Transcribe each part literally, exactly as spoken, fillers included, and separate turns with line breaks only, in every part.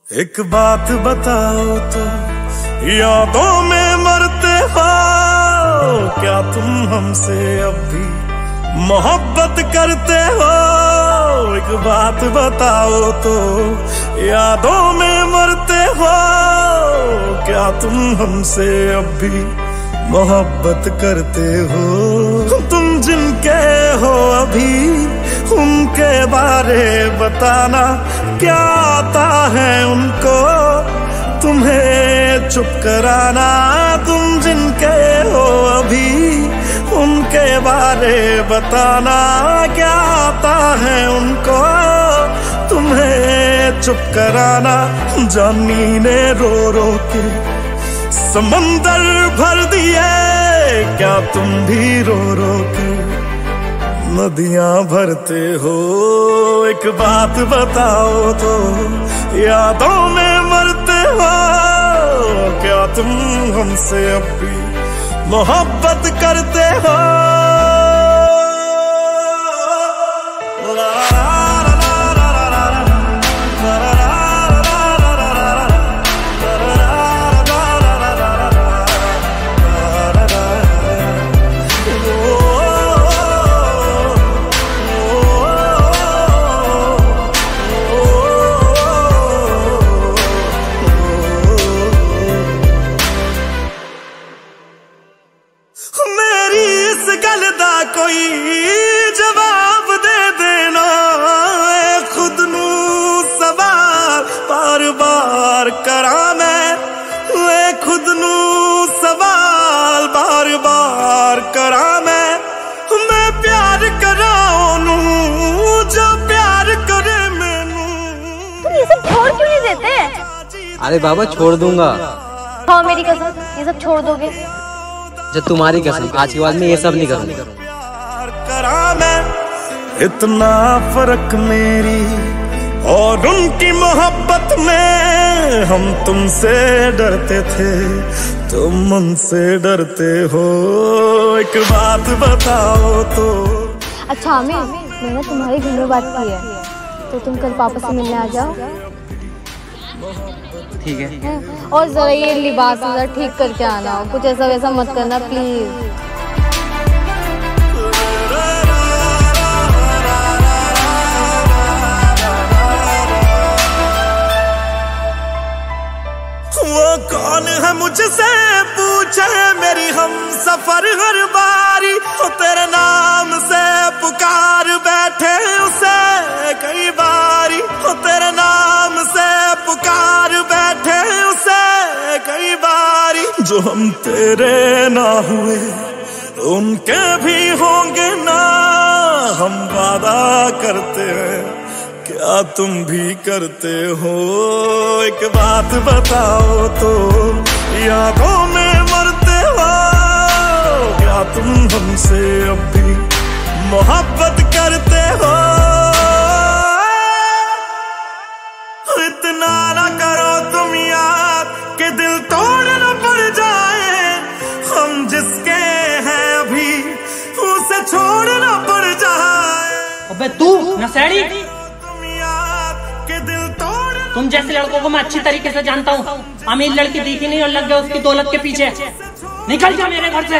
एक बात बताओ तो यादों में मरते हो क्या तुम हमसे अब भी मोहब्बत करते हो? एक बात बताओ तो यादों में मरते हो क्या तुम हमसे अब भी मोहब्बत करते हो? तुम जिनके हो अभी उनके बारे बताना, क्या आता है उनको तुम्हें चुप कराना? तुम जिनके हो अभी उनके बारे बताना, क्या आता है उनको तुम्हें चुप कराना? जानी ने रो रो के समंदर भर दिए, क्या तुम भी रो रो के नदियां भरते हो? एक बात बताओ तो यादों में मरते हो क्या तुम हमसे अब भी मोहब्बत करते हो? जवाब दे देना खुद नू सवाल बार बार करा मैं, खुद नू सवाल बार बार करा मैं। मैं प्यार करा नू जो प्यार करे मैनू।
तुम ये सब छोड़ क्यों नहीं देते?
अरे बाबा छोड़ दूंगा।
हाँ मेरी कसम, ये सब छोड़ दोगे?
जब तुम्हारी कसम, आज के बाद में ये सब नहीं करूंगा।
इतना फर्क मेरी और उनकी मोहब्बत में, हम तुमसे डरते थे तुम उनसे डरते हो। एक बात बताओ तो।
अच्छा आमिर, मैंने तुम्हारे घर में बात की है तो तुम कल पापा से मिलने आ जाओ।
ठीक है, है?
और जरा ये लिबास जरा ठीक करके आना, कुछ ऐसा वैसा मत करना प्लीज।
वो कौन है मुझसे पूछे मेरी हम सफर हर बारी, वो तेरे नाम से पुकार बैठे उसे कई बारी, वो तेरे नाम से पुकार बैठे उसे कई बारी। जो हम तेरे ना हुए उनके भी होंगे ना, हम वादा करते हैं क्या तुम भी करते हो? एक बात बताओ तो यादों में मरते हो क्या तुम हमसे अब भी मोहब्बत करते हो? इतना ना करो तुम याद कि दिल तोड़ न पड़ जाए, हम जिसके हैं अभी उसे छोड़ न पड़ जाए।
अबे तू नशेड़ी, तुम जैसे लड़कों को मैं अच्छी तरीके से जानता हूँ। अमीर लड़की दिखी नहीं और लग गया उसकी दौलत के पीछे। निकल जा मेरे घर से।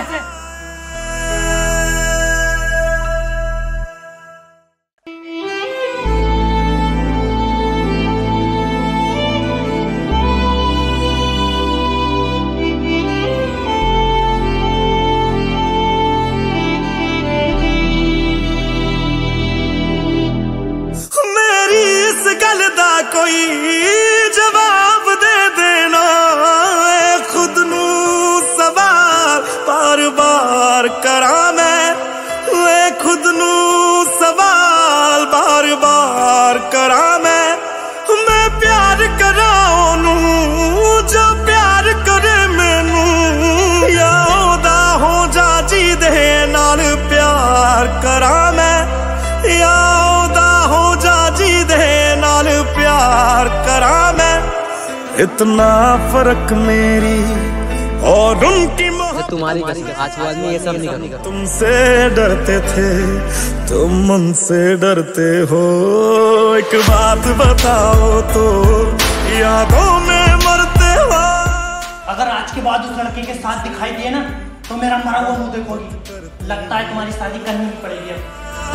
कोई जवाब दे देना खुद नू सवाल बार बार करा मैं, खुद नू सवाल बार बार करा मैं। मैं प्यार करा नू जो प्यार करे मैनू, या ओदा हो जा जी दे नाल प्यार करा मैं, या ओदा हो जा जी दे नाल प्यार करा मैं। इतना फर्क मेरी और उनकी मोहब्बत,
तुम्हारी कसम, आज के बाद में ये सब नहीं करूंगा।
तुमसे डरते थे तुम उनसे डरते हो। एक बात बताओ तो यादों में मरते हो।
अगर आज के बाद उस लड़के के साथ दिखाई दिए ना तो मेरा मरा हुआ मुंह देखोगी। लगता है तुम्हारी शादी करनी ही पड़ेगी अब।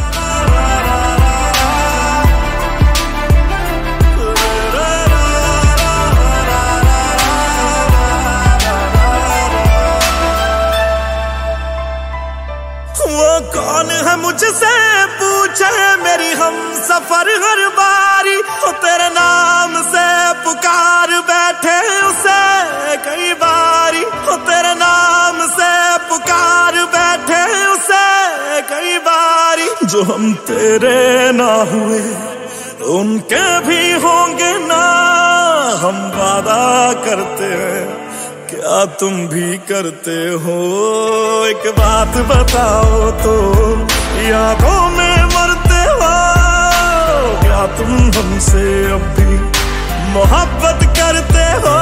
वो कौन है मुझसे पूछे मेरी हम सफर हर बारी, वो तेरे नाम से पुकार बैठे उसे कई बारी, वो तेरे नाम से पुकार बैठे उसे कई बारी। जो हम तेरे ना हुए उनके भी होंगे ना, हम वादा करते हैं क्या तुम भी करते हो। एक बात बताओ तो यादों में मरते हो, क्या तुम हमसे अब भी मोहब्बत करते हो।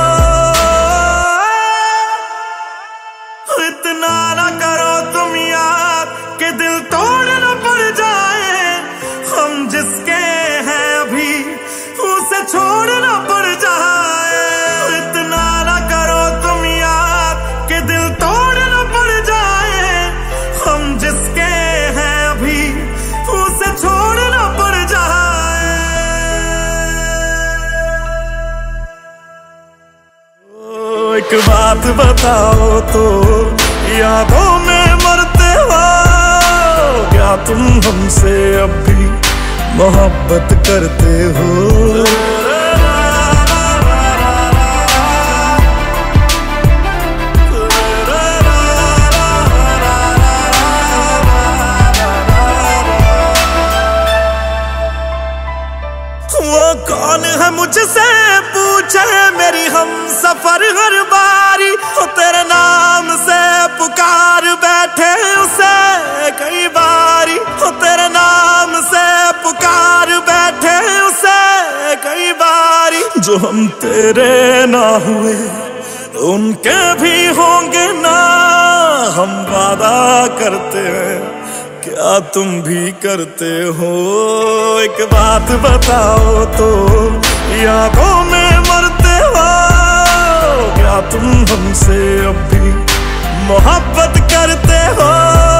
इतना ना करो तुम याद कि दिल तोड़ न पड़ जाए, हम जिसके हैं अभी उसे छोड़ न पड़ जाए। इतना ना करो तुम याद कि दिल तोड़ न पड़ जाए, हम जिसके हैं अभी उसे छोड़ न पड़ जाए। ओ, एक बात बताओ तो यादों में मरते हो, क्या तुम हमसे अब भी मोहब्बत करते हो। वो कौन है मुझसे पूछे मेरी हम सफर हर बारी, वो तेरे नाम से पुकार बैठे उसे कई बारी, वो तेरे नाम से पुकार बैठे उसे कई बारी। जो हम तेरे ना हुए उनके भी होंगे ना, हम वादा करते हैं क्या तुम भी करते हो। एक बात बताओ तो यादों में मरते हो, क्या तुम हमसे अब भी मोहब्बत करते हो।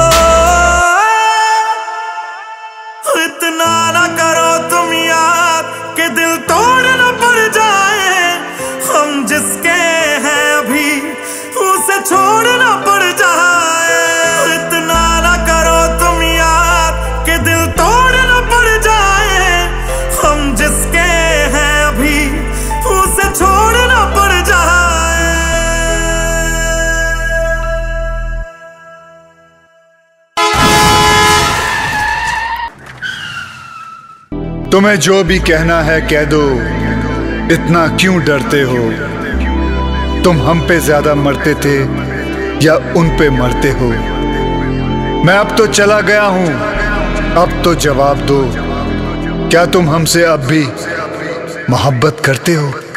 इतना ना करो तुम याद कि दिल तोड़ न पड़ जाए, हम जिसके हैं अभी उसे छोड़ न पड़ जाए। इतना ना करो तुम याद कि दिल तोड़ न पड़ जाए, हम जिसके हैं अभी उसे छोड़ न पड़ जाए।
तुम्हें जो भी कहना है कह दो, इतना क्यों डरते हो। तुम हम पे ज्यादा मरते थे या उन पे मरते हो। मैं अब तो चला गया हूं, अब तो जवाब दो, क्या तुम हमसे अब भी मोहब्बत करते हो।